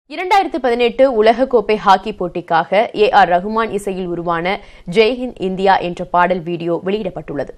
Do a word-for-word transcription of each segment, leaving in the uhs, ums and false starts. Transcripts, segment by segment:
இரண்டாயிரத்து பதினெட்டு உலகக்கோப்பை ஹாக்கி போட்டிக்காக ஏ ஆர் ரஹ்மான் இசையில் உருவான ஜெய் ஹிந்த் இந்தியா என்ற பாடல் வீடியோ வெளியிடப்பட்டுள்ளது.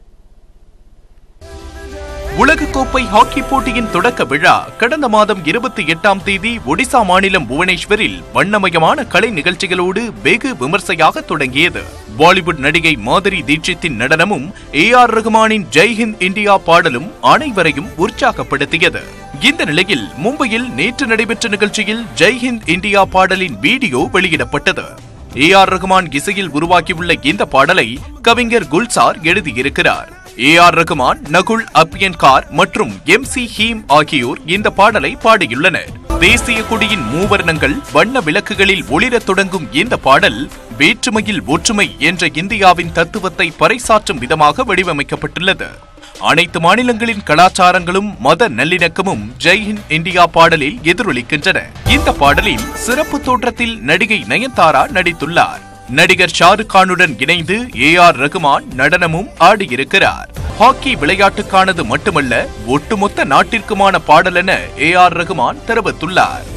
உலகக்கோப்பை ஹாக்கி போட்டியின் தொடக்க விழா கடந்த மாதம் இருபத்தி எட்டாம் தேதி ஒடிசா மாநிலம் புவனேஸ்வரில் வண்ணமயமான கலை நிகழ்ச்சிகளோடு வெகு விமர்சையாக தொடங்கியது. பாலிவுட் நடிகை மாதரி தீட்சித்தின் நடனமும் ஏ ஆர் ரஹ்மானின் ஜெய் ஹிந்த் இந்தியா பாடலும் அனைவரையும் உற்சாகப்படுத்தியது. இந்த நிலையில் மும்பையில் நேற்று நடைபெற்ற நிகழ்ச்சியில் ஜெய் ஹிந்த் இந்தியா பாடலின் வீடியோ வெளியிடப்பட்டது. ஏ ஆர் ரஹ்மான் இசையில் உருவாக்கியுள்ள இந்த பாடலை கவிஞர் குல்சார் எழுதியிருக்கிறார். ஏ ஆர் ரஹ்மான், நகுல் அப்யன்கார் மற்றும் எம் சி ஹீம் ஆகியோர் இந்த பாடலை பாடியுள்ளனர். தேசிய கொடியின் மூவர்ணங்கள் வண்ண விளக்குகளில் ஒளிரத் தொடங்கும் இந்த பாடல் வேற்றுமையில் ஒற்றுமை என்ற இந்தியாவின் தத்துவத்தை பறைசாற்றும் விதமாக வடிவமைக்கப்பட்டுள்ளது. அனைத்து மாநிலங்களின் கலாச்சாரங்களும் மத நல்லிணக்கமும் ஜெய் ஹிந்த் இந்தியா பாடலில் எதிரொலிக்கின்றன. இந்த பாடலில் சிறப்பு தோற்றத்தில் நடிகை நயன்தாரா நடித்துள்ளார். நடிகர் ஷாருக் கானுடன் இணைந்து ஏ ஆர் ரஹ்மான் நடனமும் ஆடியிருக்கிறார். ஹாக்கி விளையாட்டுக்கானது மட்டுமல்ல, ஒட்டுமொத்த நாட்டிற்குமான பாடல் என ஏ ஆர் ரஹ்மான் தெரிவித்துள்ளார்.